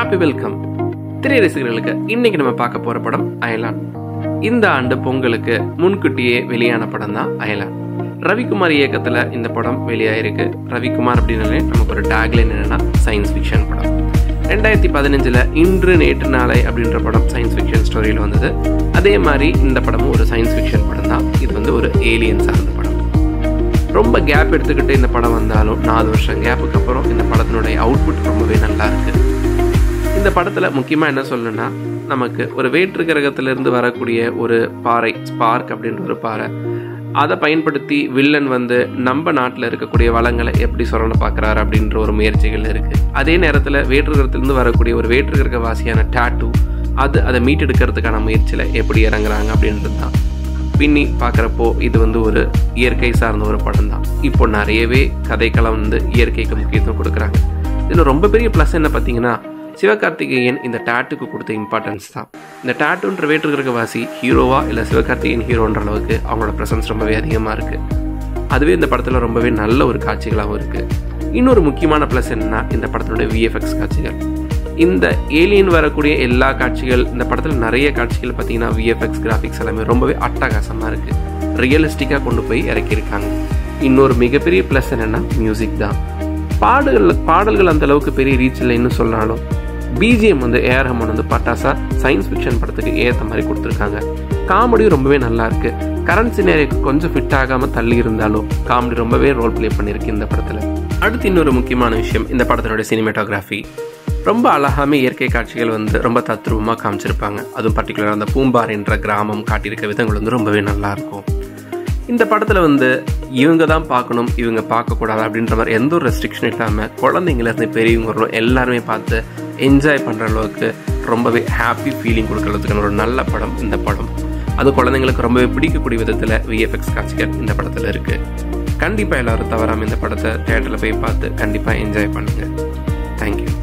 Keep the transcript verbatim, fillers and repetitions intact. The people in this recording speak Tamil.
ஹாப்பி வெல்கம் திரை ரசிகர்களுக்கு. இன்னைக்கு நம்ம பார்க்க போற படம் அயலான். இந்த ஆண்டு பொங்கலுக்கு முன்கூட்டியே வெளியான படம் தான் அயலான். ரவிக்குமார் இயக்கத்துல இந்த படம் வெளியாயிருக்கு. ரவிக்குமார் அப்படின்னாலே நமக்கு ஒரு டேக்லைன் என்னன்னா சயின்ஸ் ஃபிக்ஷன் படம். ரெண்டாயிரத்தி பதினஞ்சுல இன்று நேற்று நாளை அப்படின்ற படம் சயின்ஸ் ஃபிக்ஷன் ஸ்டோரியில் வந்தது. அதே மாதிரி இந்த படமும் ஒரு சயின்ஸ் ஃபிக்ஷன் படம் தான். இது வந்து ஒரு ஏலியன் சார்ந்த படம். ரொம்ப கேப் எடுத்துக்கிட்டு இந்த படம் வந்தாலும் நாலு வருஷம் கேப்புக்கு அப்புறம் இந்த படத்தினுடைய அவுட்புட் ரொம்பவே நல்லா இருக்கு. இந்த படத்துல முக்கியமா என்ன சொல்லணும்னா, நமக்கு ஒரு வேற்று கிரகத்திலிருந்து வரக்கூடிய ஒரு பாறை, ஸ்பார்க் அப்படின்ற ஒரு பாறை, அதை பயன்படுத்தி வில்லன் வந்து நம்ம நாட்டில் இருக்கக்கூடிய வளங்களை எப்படி சொல்லண பார்க்குறாரு அப்படின்ற ஒரு முயற்சிகள் இருக்கு. அதே நேரத்தில் வேற்று கிரகத்திலிருந்து வரக்கூடிய ஒரு வேற்று கிரக வாசியான டாட்டூ, அது அதை மீட்டெடுக்கிறதுக்கான முயற்சியில் எப்படி இறங்குறாங்க அப்படின்றது தான். பின்னி பார்க்குறப்போ இது வந்து ஒரு இயற்கை சார்ந்த ஒரு படம் தான். இப்போ நிறையவே கதைக்களம் வந்து இயற்கைக்கு முக்கியத்துவம் கொடுக்குறாங்க. இதில் ரொம்ப பெரிய ப்ளஸ் என்ன பார்த்தீங்கன்னா, சிவகார்த்திகேயன் இந்த டாட்டுக்கு கொடுத்த இம்பார்ட்டன்ஸ் தான். இந்த டாட்டுன்ற வேற்று கிரகவாசி ஹீரோவா இல்லை சிவகார்த்திகேயன் ஹீரோன்ற அளவுக்கு அவங்களோட ப்ரெசன்ஸ் ரொம்பவே அதிகமாக இருக்குது. அதுவே இந்த படத்தில் ரொம்பவே நல்ல ஒரு காட்சிகளாகவும் இருக்குது. இன்னொரு முக்கியமான ப்ளஸ் என்னன்னா, இந்த படத்தினுடைய விஎஃப்எக்ஸ் காட்சிகள். இந்த ஏலியன் வரக்கூடிய எல்லா காட்சிகள், இந்த படத்தில் நிறைய காட்சிகள் பார்த்தீங்கன்னா விஎஃப்எக்ஸ் கிராஃபிக்ஸ் எல்லாமே ரொம்பவே அட்டகாசமாக இருக்குது. ரியலிஸ்டிக்காக கொண்டு போய் இறக்கியிருக்காங்க. இன்னொரு மிகப்பெரிய ப்ளஸ் என்னென்னா மியூசிக் தான். பாடல்கள் பாடல்கள் அந்த அளவுக்கு பெரிய ரீச் இல்லைன்னு சொன்னாலும் பிஜிஎம் வந்து ஏ ஆர் ரஹ்மான் வந்து பட்டாசா சயின்ஸ் ஃபிக்ஷன் படத்துக்கு ஏற்ற மாதிரி கொடுத்துருக்காங்க. காமெடியும் ரொம்பவே நல்லா இருக்கு. கரண்ட் சினேரியோக்கு கொஞ்சம் ஃபிட் ஆகாமல் தள்ளி இருந்தாலும் காமெடி ரொம்பவே ரோல் பிளே பண்ணியிருக்கு இந்த படத்தில். அடுத்து இன்னொரு முக்கியமான விஷயம், இந்த படத்தினுடைய சினிமேட்டோகிராஃபி. ரொம்ப அழகாமே இயற்கை காட்சிகள் வந்து ரொம்ப தத்ரூபமாக காமிச்சிருப்பாங்க. அதுவும் பர்டிகுலராக அந்த பூம்பார் என்ற கிராமம் காட்டியிருக்க விதங்கள் வந்து ரொம்பவே நல்லா இருக்கும். இந்த படத்தில் வந்து இவங்க தான் பார்க்கணும், இவங்க பார்க்கக்கூடாது அப்படின்ற மாதிரி எந்த ஒரு ரெஸ்ட்ரிக்ஷன் இல்லாமல் குழந்தைங்கலேருந்து பெரியவங்களும் எல்லாருமே பார்த்து என்ஜாய் பண்ணுற அளவுக்கு ரொம்பவே ஹாப்பி ஃபீலிங் கொடுக்கறதுக்கான ஒரு நல்ல படம் இந்த படம். அது குழந்தைங்களுக்கு ரொம்பவே பிடிக்கக்கூடிய விதத்தில் விஎஃப்எக்ஸ் காட்சிகள் இந்த படத்தில் இருக்குது. கண்டிப்பாக எல்லோரும் தவறாமல் இந்த படத்தை தியேட்டரில் போய் பார்த்து கண்டிப்பாக என்ஜாய் பண்ணுங்கள். தேங்க்யூ.